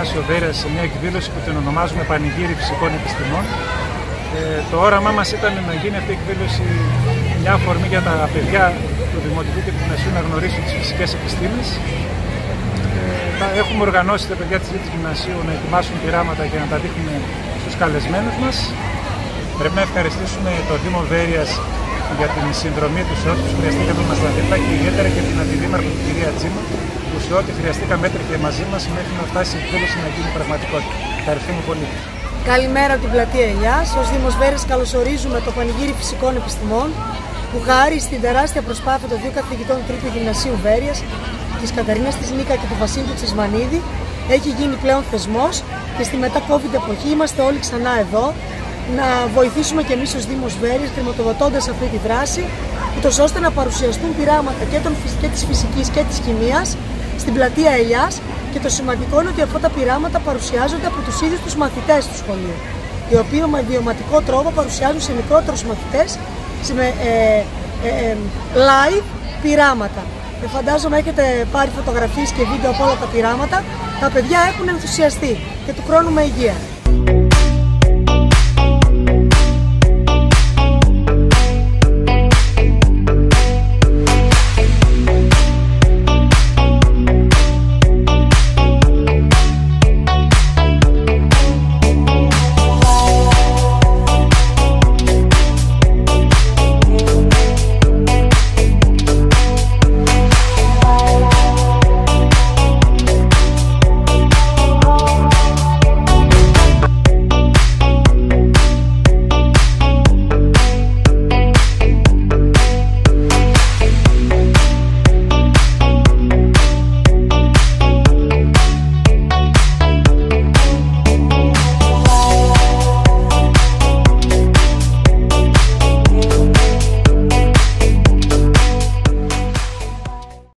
Γυμνάσιο Βέρειας σε μια εκδήλωση που την ονομάζουμε Πανηγύρι Φυσικών Επιστημών. Το όραμά μας ήταν να γίνει αυτή η εκδήλωση μια αφορμή για τα παιδιά του Δημοτικού και του Γυμνασίου να γνωρίσουν τις φυσικές επιστήμες. Έχουμε οργανώσει τα παιδιά της Τρίτης Γυμνασίου να ετοιμάσουν πειράματα και να τα δείχνουμε στους καλεσμένους μας. Πρέπει να ευχαριστήσουμε το Δήμο Βέρειας για την συνδρομή του σε όσους χρειαστήκαμε μας τα δίπλα και ιδιαίτερα και την Αντιδήμαρχο την κυρία Τζίμα που σε ό,τι χρειαστήκαμε έτρεχε μαζί μας μέχρι να φτάσει η εκδήλωση να γίνει πραγματικότητα. Ευχαριστούμε πολύ. Καλημέρα από την πλατεία Ελιάς. Ως Δήμος Βέρειας καλωσορίζουμε το Πανηγύρι Φυσικών Επιστημών που χάρη στην τεράστια προσπάθεια των δύο καθηγητών Τρίτου Γυμνασίου Βέρειας, της Καταρίνας της Νίκα και του Βασίλη του Τσισμανίδη, έχει γίνει πλέον θεσμός και στη μετά-COVID εποχή είμαστε όλοι ξανά εδώ να βοηθήσουμε και εμείς ως Δήμος Βέρειας χρηματοδοτώντας αυτή τη δράση, ούτως ώστε να παρουσιαστούν πειράματα και της φυσικής και της χημείας στην πλατεία Ελιάς. Και το σημαντικό είναι ότι αυτά τα πειράματα παρουσιάζονται από τους ίδιους τους μαθητές του σχολείου, οι οποίοι με βιωματικό τρόπο παρουσιάζουν σε μικρότερους μαθητές live πειράματα. Φαντάζομαι έχετε πάρει φωτογραφίες και βίντεο από όλα τα πειράματα. Τα παιδιά έχουν ενθουσιαστεί και του χρόνου με υγεία.